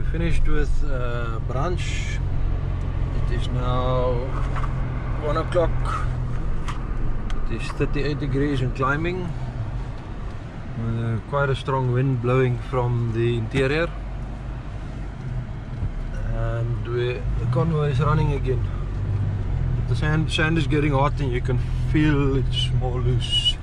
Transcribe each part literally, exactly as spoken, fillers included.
Finished with uh, brunch. It is now one o'clock. It is thirty-eight degrees and climbing. Uh, quite a strong wind blowing from the interior, and we, the convoy is running again. The sand, sand is getting hot and you can feel it's more loose.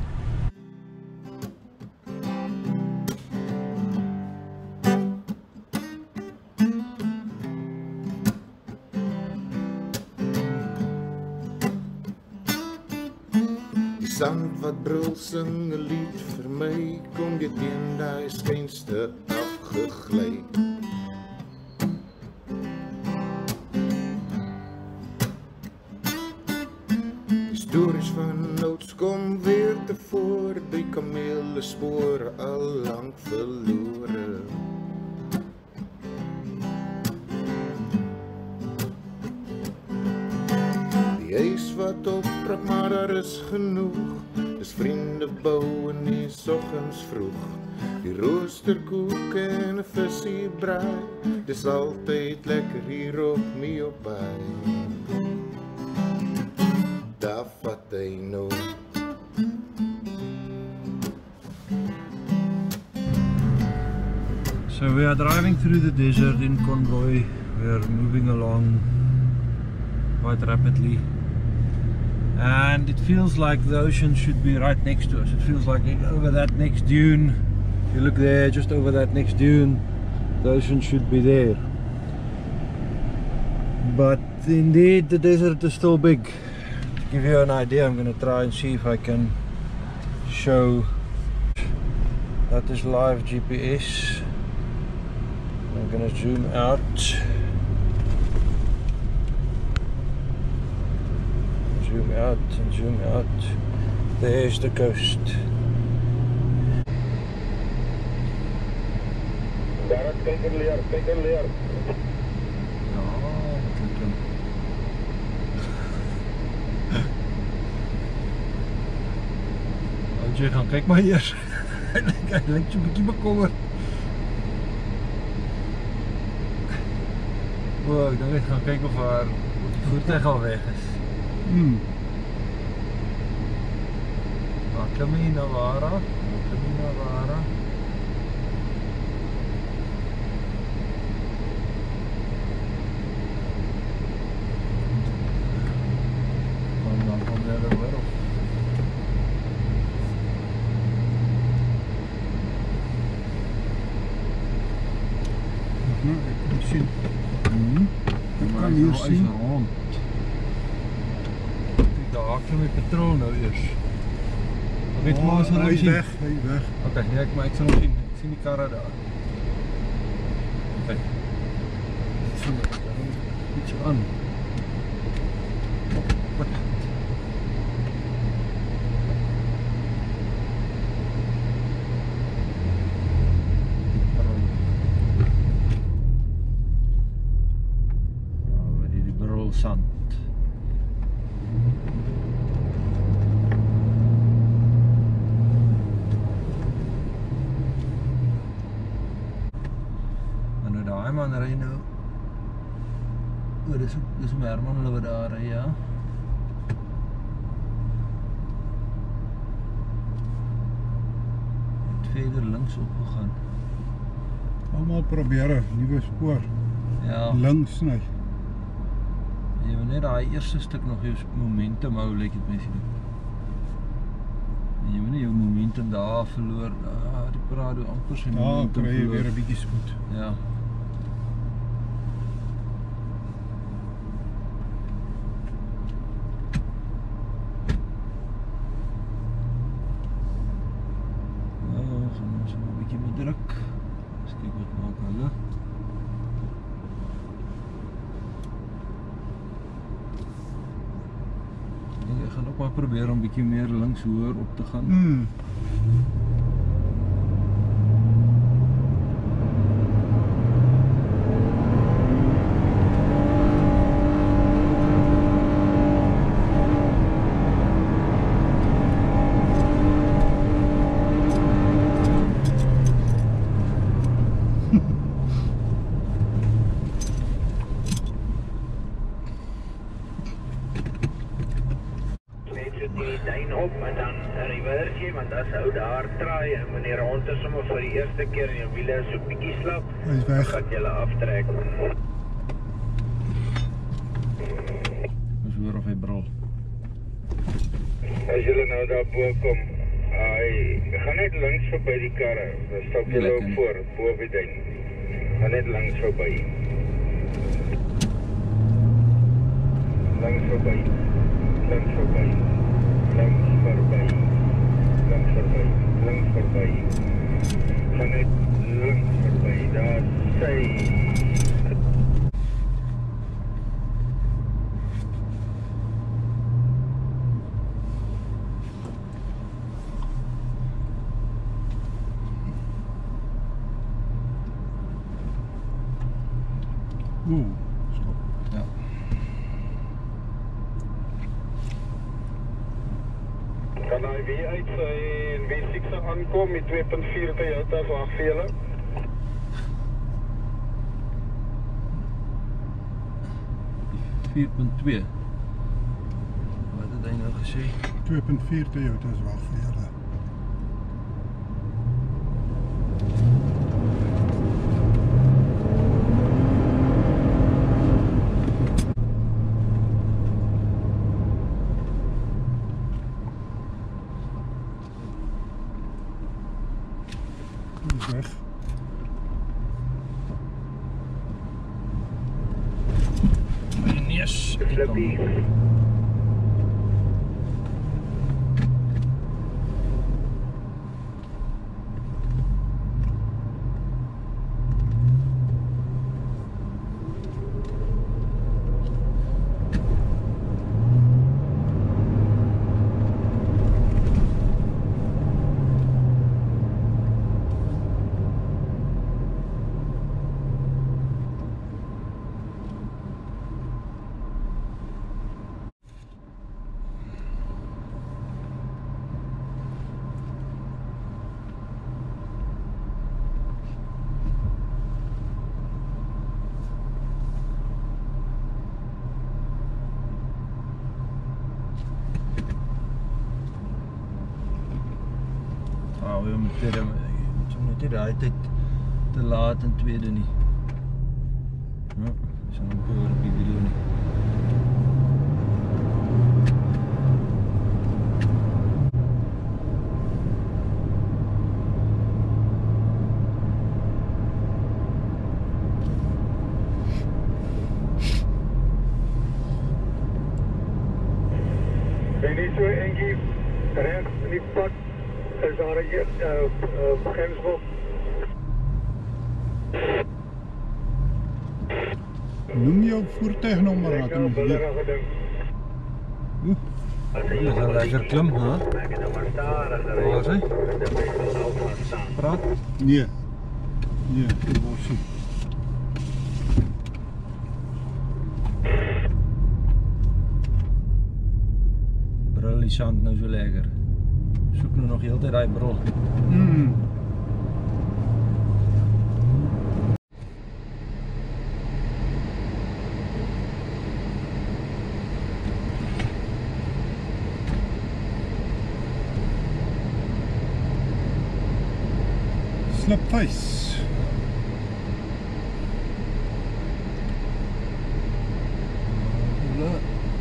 Sand wat brul sing 'n lied vir my, kom jy teen daai skynste afgeglei. Stories van ouds kom weer tevore, die kamele spore al lank verlore. Die huis wat opbrak, maar daar is genoeg. Dis vriende bou in die soggens vroeg. Die roosterkoek en 'n visie braai. Dis altyd lekker hier op Meob Baai. Daar vat hy nou. So we are driving through the desert in convoy. We are moving along quite rapidly. And it feels like the ocean should be right next to us. It feels like over that next dune, if you look there, just over that next dune, the ocean should be there. But indeed the desert is still big. To give you an idea, I'm going to try and see if I can show. That is live G P S. I'm going to zoom out. Zoom out and zoom out. There's the coast. Daar kyk er leer, kyk er leer. Ja, kyk hem. Ou jy gaan kyk maar eers. Hy lyk so 'n bietjie bekommerd. O, ek dink ek gaan kyk of haar voertuig al weg is. Hmm. Welkom Navara. Welkom Navara. En dan komt hij er weer op. Nou, ik kan zien. Hmm. Ik kan hier zien. Rond. Daar gaan we Patrol nou eers. Weet Oh, maar, hij is zien. weg, hij is weg. Oké, okay, ja, maar ik zal hem zien. Ik zie die karren daar. Oké. Okay. Iets aan. Wat? Nou, weer die brul sand. Daai man ry nou. O, dis dis om Herman hulle wat daar ry, ja. Het verder links op gegaan. Allemaal proberen, nieuwe spoor. Ja. Links sny. Jy wil net daai eerste stuk nog jou momentum hou, lyk dit mens nie. Jy moet nie jou momentum daar verloor. Ah, die Prado amper sy momentum verloor. Ja, kry jy weer 'n bietjie spoed. Ja. Druk. Eens kijken wat maak hulle. Ek dink ek gaan ook maar probeer om 'n bietjie meer links hoër op te gaan. Mm. Hou daar draai en wanneer rond is sommer vir die eerste keer en jou wiele is so bietjie slap, Hy is weg. gaan jy aftrek. Ons hoor of hy brul. As jy nou daar bo kom, hy gaan net langs verby die karre. Dan stap jy ook voor, bo op die ding. Gaan net langs verby. Langs verby. Langs verby. Langs verby. Langs verby. Langs verby. Gaan net langs verby. Daar sy. Oeh, stop. Ja. Kan hy weer uit sy W six aankom met twee punt vier Toyota wag vir julle? vier punt twee. Wat het hy nou gesê? twee punt vier Toyota's wag vir julle. Hy is weg. My neus. Flippie. Ah, we moet dit net die tyd te laat in tweede nie. Ja, is nou hoor op die video nie. En nie so eentjie rechts in die pad is daar 'n uh, beginsel. Noem jou voertuignommer laat ons weet. Oeh, dit is 'n lekker klim, hè? Waar is hy? Praat? Nee. Nee, die bossie. Brul die sand nou so lekker. Soek nou nog heeltyd daai brul. Mm. Slipface. Hulle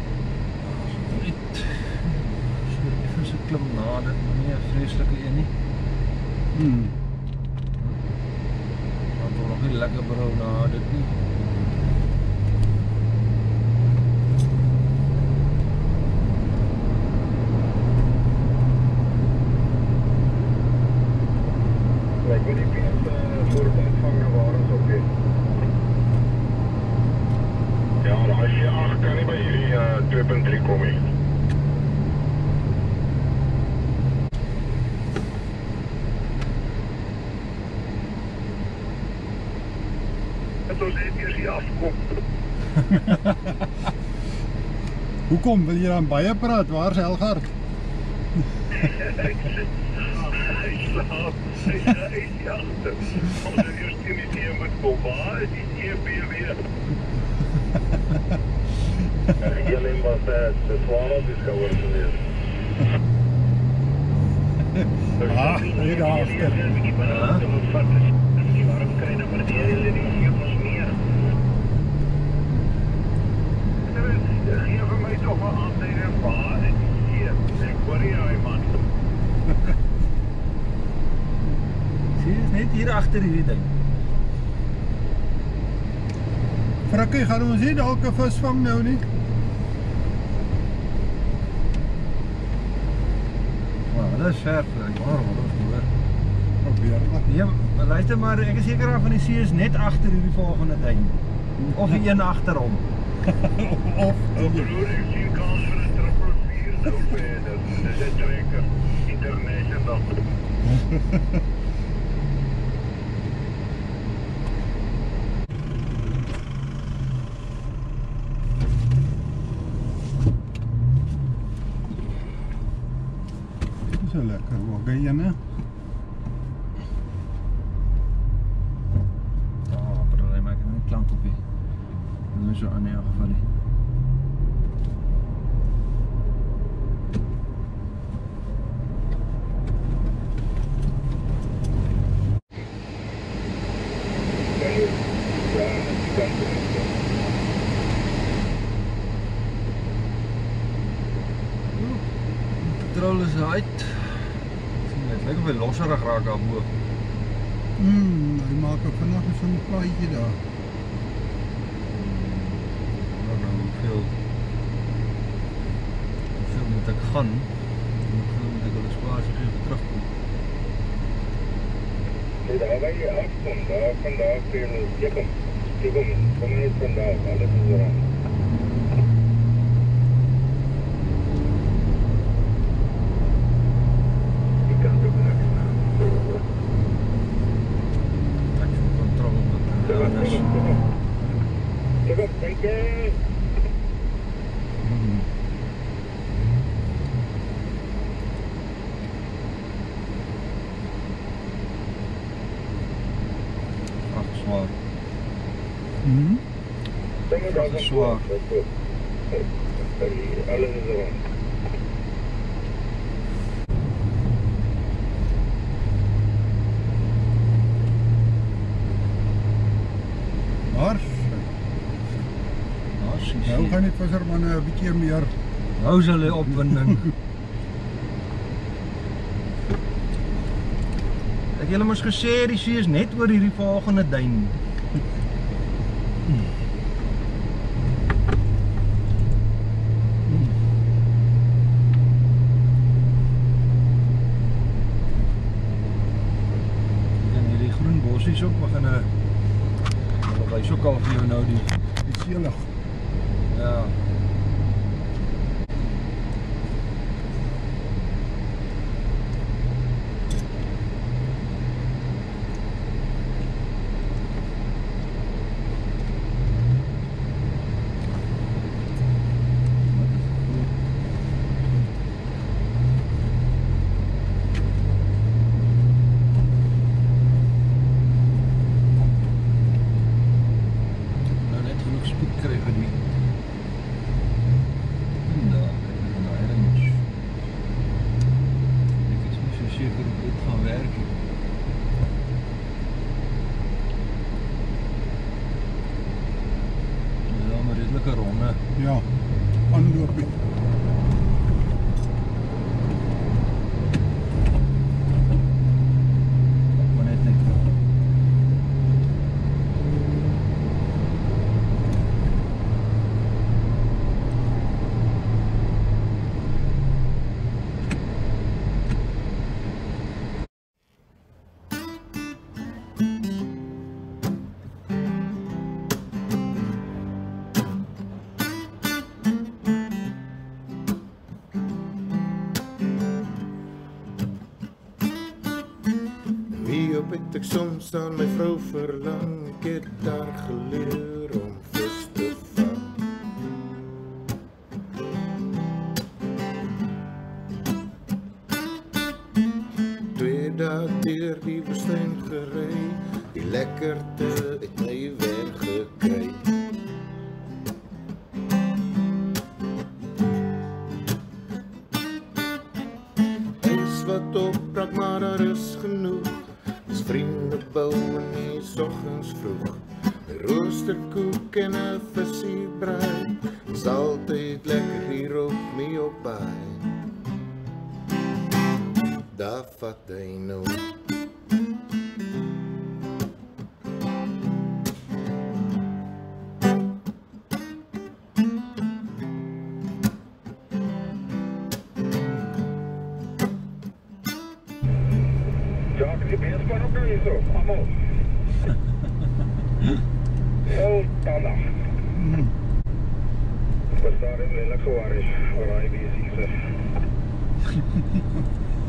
so klim na dit, maar nie 'n vreeslike een nie. Hmm. Want er nog nie lekker brou na dit nie. Lyk my die pienste voor die ontvanger waar ons op is. Ja, maar as jy ag kan nie by hierdie uh, twee punt drie kom nie. Het ons net eers hier afkom. Hoekom wil jy dan baie praat? Waar is Helgaard? Hy slaap, hy is jachte. Ons het eerst in die team moet kom, waar is die T P weer? Hierin was het, de zwaar op die schouder geweest. Ah, hier daarachter. Ja. Geef mij toch wel aan tegen pa en hier. Ik word hier, man. Zie je, is net hier achter hierdie ding. Frikkie, gaan ons hier dalk 'n vis vang nou nie? Maar dat is ver, ek wonder wat ons hoor. Probeer maar. Nee, maar luister maar, ek is seker af van die see is net agter hierdie volgende ding. Of die een agter hom. Of Broer, ik zie een kans voor een triple vier. Dat is een trekker. International. dis 'n lekker waggie ene. Oh, maar hy maak net klank op hier. Nou so aan in elk geval nie. Patrol is uit. Sien net, lyk of hy losserig raak daarbo. Mm, hy maak ook vandag so 'n plaatjie daar. Maar nou hoeveel hoeveel moet ek gaan? Hoeveel moet ek hulle spaar as ek even terugkom? Nee, daar waar je afkomt, daar vandaag kun je je komt. Je komt, kom niet vandaag, alles is eraan. Je kan het ook niks aan. Ek voel control op Kom dat op, is. kom op. Kom op, dank je. Ach, zwaar. Mhm. Kom op, Dat is zwaar. alles is eraan. Maar Ja, sis. nou gaan die vissermanne 'n bietjie meer. Nou is hulle opwinding. Ek het julle mos gesê die see is net oor hierdie volgende duin. En hierdie groen bossies ook begin 'n hulle wys ook al vir jou nou die Die seelig. ja. Nou net genoeg spoed kry vir die en daar kyk ek na hierdie mos. Ek is nie so seker of dit gaan werk nie. Dis wel 'n redelike ronde. Ja. Aanloopie. Maar net net. Wie op het ek soms aan my vrou verlang, ek het daar geleer om vis te vang. Twee dae deur die woestyn gery, die lekkerte het my wen gekry. Ys wat op die soggens vroeg. 'n Roosterkoek en 'n visie braai. Is altyd lekker hier op Meob Baai. Daar vat hy nou. Jacques, die beenspan ook nou hier zo, allemaal. Heel tandig. We staan in lelijk gewaar is, waar hij bezig is.